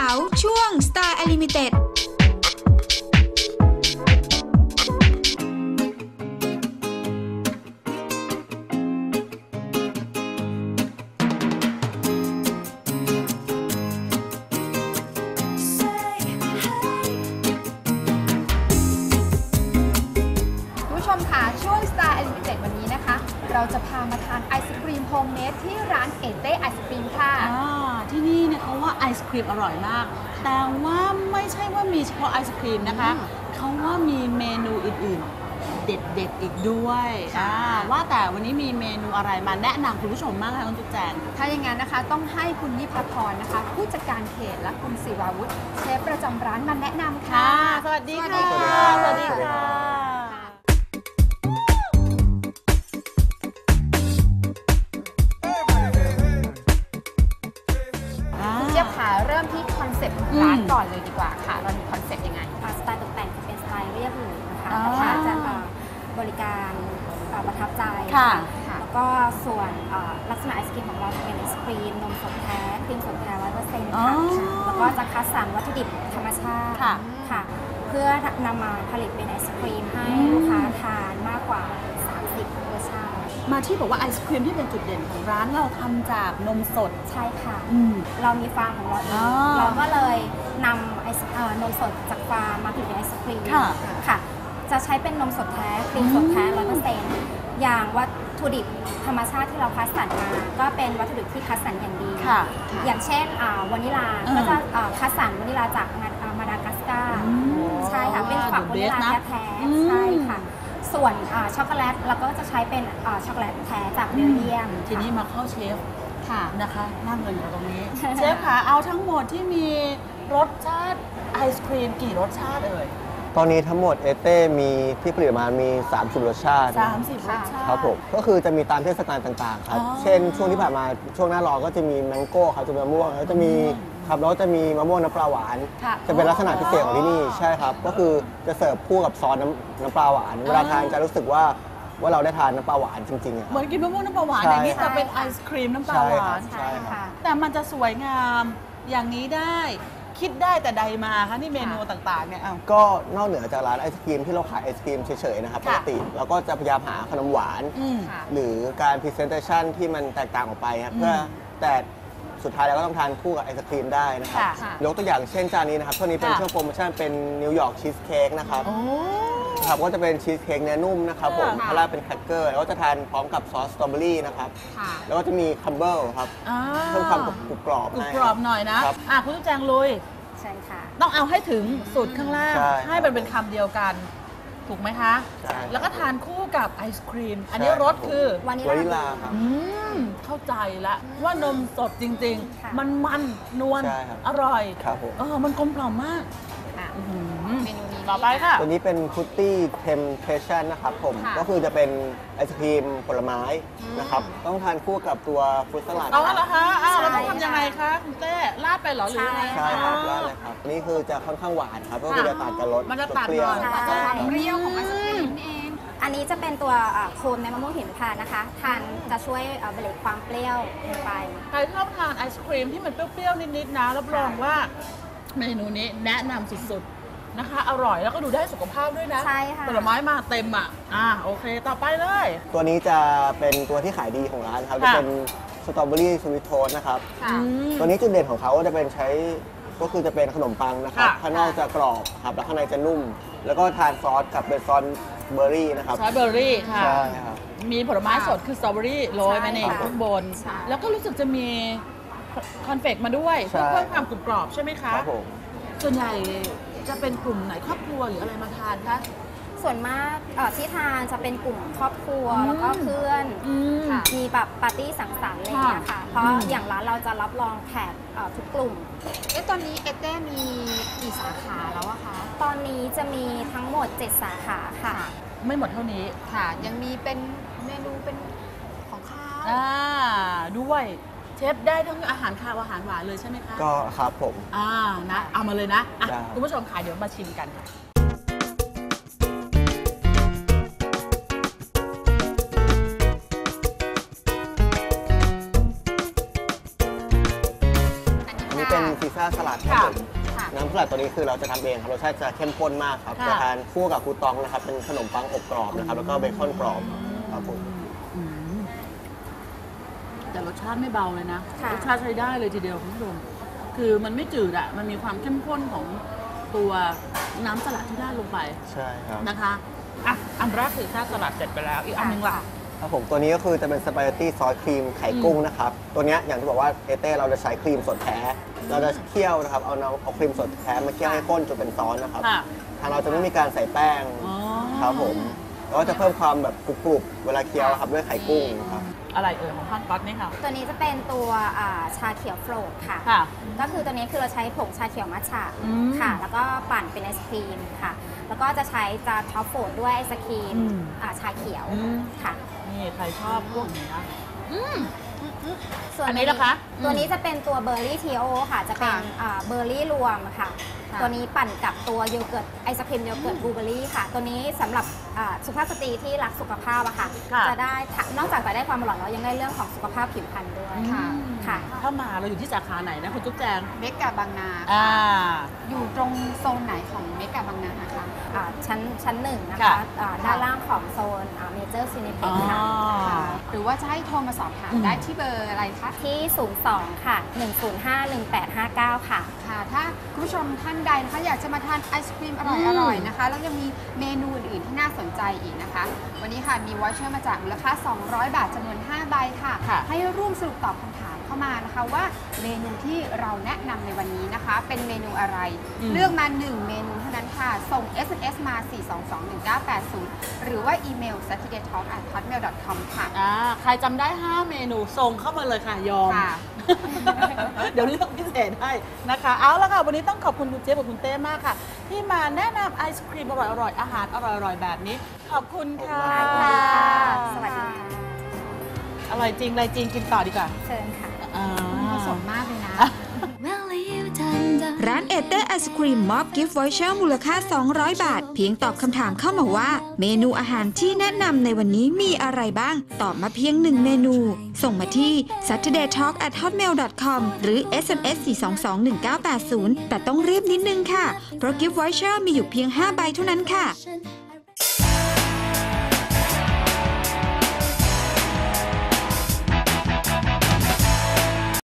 าวช่วง Star Unlimited ช่วง Star Unlimited วันนี้นะคะเราจะพามาทานไอศกรีมโฮมเมดที่ร้านเอเต้ไอศกรีมค่ะที่นี่เนี่ยเขาว่าไอศกรีมอร่อยมากแต่ว่าไม่ใช่ว่ามีเฉพาะไอศกรีมนะคะเขาว่ามีเมนูอื่นๆเด็ดๆอีกด้วยว่าแต่วันนี้มีเมนูอะไรมาแนะนำคุณผู้ชมบ้างคะคุณตุ๊กแจงถ้าอย่างนั้นนะคะต้องให้คุณนิพาพรนะคะผู้จัดการเขตและคุณศิวาวุฒิเชฟประจำร้านมาแนะนำค่ะสวัสดีค่ะสวัสดีค่ะเจี๊ยบค่ะเริ่มที่คอนเซ็ปต์ร้านก่อนเลยดีกว่าค่ะเรามีคอนเซ็ปต์ยังไงสไตล์ตกแต่งจะเป็นสไตล์เรียบหรูนะคะลูกค้าจะบริการประทับใจแล้วก็ส่วนลักษณะไอศกรีมของเราจะเป็นไอศกรีมนมสดแท้ครีมสดแท้ 100% ค่ะแล้วก็จะคัดสรรวัตถุดิบธรรมชาติค่ะเพื่อนำมาผลิตเป็นไอศกรีมให้ลูกค้าทานมากกว่า30รสชาติมาที่บอกว่าไอศครีมที่เป็นจุดเด่นของร้านเราทำจากนมสดใช่ค่ะเรามีฟาร์มของเราเองเราก็เลยนำนมสดจากฟาร์มมาผลิตเป็นไอศครีมค่ะจะใช้เป็นนมสดแท้ครีมสดแท้ 100% อย่างวัตถุดิบธรรมชาติที่เราคัดสรรมาก็เป็นวัตถุดิบที่คัดสรรอย่างดีอย่างเช่นวานิลาก็จะคัดสรรวานิลาจากมาดากัสการ์ใช่ค่ะเป็นฝักวานิลาแท้ๆใช่ค่ะส่วนช็อกโกแลตเราก็จะใช้เป็นช็อกโกแลตแท้จากเบลเยียมทีนี้มาเข้าเชฟนะคะนั่งเลยอยู่ตรงนี้เชฟคะเอาทั้งหมดที่มีรสชาติไอศครีมกี่รสชาติเอ่ยตอนนี้ทั้งหมดเอเต้มีที่ผลิตมามี30รสชาติ 30รสชาติครับผมก็คือจะมีตามเทศกาลต่างๆครับเช่นช่วงที่ผ่านมาช่วงหน้าร้อนก็จะมีแมงโก้ครับจะมีมะม่วงแล้วจะมีครับแล้วจะมีมะม่วงน้ำปลาหวานจะเป็นลักษณะพิเศษของที่นี่ใช่ครับก็คือจะเสิร์ฟคู่กับซอสน้ำปลาหวานเวลาทานจะรู้สึกว่าเราได้ทานน้ำปลาหวานจริงๆเหมือนกินมะม่วงน้ำปลาหวานอย่างนี้แต่เป็นไอศครีมน้ำปลาหวานใช่ค่ะแต่มันจะสวยงามอย่างนี้ได้คิดได้แต่ใดมาคะนี่เมนูต่างๆเนี่ยก็นอกเหนือจากร้านไอศครีมที่เราขายไอศครีมเฉยๆนะครับปกติเราก็จะพยายามหาขนมหวานหรือการพรีเซนเทชันที่มันแตกต่างออกไปครับเพื่อแต่สุดท้ายเราก็ต้องทานคู่กับไอศครีมได้นะครับยกตัวอย่างเช่นจานนี้นะครับช่วงนี้เป็นช่วงโปรโมชั่นเป็นนิวยอร์กชีสเค้กนะครับครับก็จะเป็นชีสเค้กเนื้อนุ่มนะครับผมข้างล่างเป็นแครกเกอร์แล้วก็จะทานพร้อมกับซอสสตรอเบอรี่นะครับแล้วก็จะมีคัมเบิลครับเพิ่มความกรุบกรอบหน่อยนะคุณตุ๊กแจงลุยใช่ค่ะต้องเอาให้ถึงสุดข้างล่างให้มันเป็นคำเดียวกันถูกไหมคะแล้วก็ทานคู่กับไอศครีมอันนี้รสคือวานิลาครับเข้าใจละว่านมสดจริงๆมันนวลอร่อยครับผมมันกลมกล่อมมากเมนูนี้ต่อไปค่ะตัวนี้เป็นฟรุตตี้เทมเพชชั่นนะครับผมก็คือจะเป็นไอศครีมผลไม้นะครับต้องทานคู่กับตัวฟรุตสลัดเอาละคะเราต้องทำยังไงคะคุณเต้ราดไปหรอหรือไงใช่ครับราดเลยครับนี่คือจะค่อนข้างหวานครับก็คือจะตัดกับรสเปรี้ยวเปรี้ยวของไอศครีมเองอันนี้จะเป็นตัวโคนในมะม่วงหิมพานต์นะคะทานจะช่วยเบรกความเปรี้ยวลงไปใครชอบทานไอศครีมที่มันเปรี้ยวๆนิดๆนะรับรองว่าเมนูนี้แนะนำสุดๆนะคะอร่อยแล้วก็ดูได้สุขภาพด้วยนะใช่ค่ะผลไม้มาเต็มโอเคต่อไปเลยตัวนี้จะเป็นตัวที่ขายดีของร้านครับจะเป็นสตรอเบอรี่สวีทโทสต์นะครับตัวนี้จุดเด่นของเขาจะเป็นใช้ก็คือจะเป็นขนมปังนะครับข้างนอกจะกรอบครับแล้วข้างในจะนุ่มแล้วก็ทานซอสกับเป็นซอสเบอร์รี่นะครับซอสเบอร์รี่ค่ะใช่ครับมีผลไม้สดคือสตรอเบอรี่โรยมาในข้างบนแล้วก็รู้สึกจะมีคอนเฟกต์มาด้วยเพื่อเพิ่มความกรุบกรอบใช่ไหมคะครับผมส่วนใหญ่จะเป็นกลุ่มไหนครอบครัวหรืออะไรมาทานคะส่วนมากที่ทานจะเป็นกลุ่มครอบครัวแล้วก็เพื่อนมีแบบปาร์ตี้สังสรรค์อะไรอย่างเงี้ยค่ะเพราะอย่างร้านเราจะรับรองแขกทุกกลุ่มตอนนี้เอเต้มีกี่สาขาแล้วอะคะตอนนี้จะมีทั้งหมด7สาขาค่ะไม่หมดเท่านี้ค่ะยังมีเป็นเมนูเป็นของข้าวด้วยเชฟได้ทั้งอาหารคาวอาหารหวานเลยใช่ไหมคะก็ครับผมนะเอามาเลยนะคุณผู้ชมค่ะเดี๋ยวมาชิมกันนี่เป็นซีซ่าสลัดครับผมค่ะน้ำสลัดตัวนี้คือเราจะทำเองครับรสชาติจะเข้มข้นมากครับค่ะจะทานคู่กับคูตองนะครับเป็นขนมปังอบกรอบนะครับแล้วก็เบคอนกรอบครับผมอืมแต่รสชาติไม่เบาเลยนะค่ะรสชาติใช้ได้เลยทีเดียวคุณผู้ชมคือมันไม่จืดอะมันมีความเข้มข้นของตัวน้ำสลัดที่ราดลงไปใช่ครับนะคะอ่ะอันแรกคือข้าวสลัดเสร็จไปแล้วอีกอันหนึงล่ะครับผมตัวนี้ก็คือจะเป็นสปาเกตตี้ซอสครีมไข่กุ้งนะครับตัวเนี้ยอย่างที่บอกว่าเอเต้เราจะใช้ครีมสดแท้เราจะเคี่ยวนะครับเอาครีมสดแท้มาเคี่ยวให้ข้นจนเป็นซอสนะครับค่ะทางเราจะไม่มีการใส่แป้งอ๋อครับผมแล้วก็จะเพิ่มความแบบกรุบๆเวลาเคี้ยวครับด้วยไข่กุ้งครับอะไรเอ่ยของข้าวก๊อตนี่ค่ะตัวนี้จะเป็นตัวชาเขียวโฟลตค่ะค่ะก็คือตัวนี้คือเราใช้ผงชาเขียวมัทฉะอืมค่ะ แล้วก็ปั่นเป็นไอศครีมค่ะ แล้วก็จะใช้จะท็อปโฟลตด้วยไอศครีมอืมชาเขียวอืมค่ะนี่ใครชอบพวกนี้นะส่วนอันนี้ล่ะคะตัวนี้จะเป็นตัวเบอร์รี่ทีโอค่ะ จะเป็นเบอร์รี่รวมค่ะค่ะตัวนี้ปั่นกับตัวโยเกิร์ตไอศครีมโยเกิร์ตบลูเบอร์รี่ค่ะ ตัวนี้สำหรับสุภาพสตรีที่รักสุขภาพอะค่ะค่ะจะได้นอกจากจะได้ความอร่อยแล้วยังได้เรื่องของสุขภาพผิวพรรณด้วยค่ะค่ะถ้ามาเราอยู่ที่สาขาไหนนะคุณจุ๊บแจงเมกะบางนาอ่าอยู่ตรงโซนไหนของเมกะบางนานะคะชั้นหนึ่งนะค่ะคะด้านล่างของโซนเมเจอร์ซีนิเพอ๋ล็อค่ะค่ะ หรือว่าจะให้โทรมาสอบถามอืมได้ที่เบอร์อะไรคะที่ 02 ค่ะ 105-1859 ค่ะค่ะ ถ้าคุณผู้ชมท่านใดนะคะอยากจะมาทานไอศครีมอร่อยๆนะคะ แล้วยังมีเมนูอื่นๆที่น่าสนใจอีกนะคะ วันนี้ค่ะมีวอชเชอร์มาจากมูลค่า 200 บาทจำนวน 5 ใบค่ะค่ะให้ร่วมสรุปตอบคำถามเข้ามานะคะว่าเมนูที่เราแนะนำในวันนี้นะคะ เป็นเมนูอะไร เลือกมา 1 เมนูเท่านั้นค่ะ ส่ง SMS มา 4221980 หรือว่าอีเมล saturdaytalk@hotmail.com ค่ะใครจำได้ 5 เมนูส่งเข้ามาเลยค่ะ ยอมค่ะเดี๋ยวเลือกพิเศษให้นะคะ เอาละค่ะ วันนี้ต้องขอบคุณคุณเจี๊ยบกับคุณเต้มากค่ะ ที่มาแนะนำไอศครีมอร่อยๆ อาหารอร่อยๆ แบบนี้ ขอบคุณค่ะขอบคุณค่ะสวัสดีค่ะอร่อยจริงอะไรจริงกินต่อดีกว่าเชิญค่ะผสมมากเลยนะร้านเอเต้ไอศครีมมอบกิฟต์วอเชอร์มูลค่า 200 บาท เพียงตอบคำถามเข้ามาว่า เมนูอาหารที่แนะนำในวันนี้มีอะไรบ้าง ตอบมาเพียง 1 เมนู ส่งมาที่ saturdaytalk@hotmail.com หรือ SMS 4221980 แต่ต้องรีบนิดนึงค่ะ เพราะกิฟต์วอเชอร์มีอยู่เพียง 5 ใบเท่านั้นค่ะ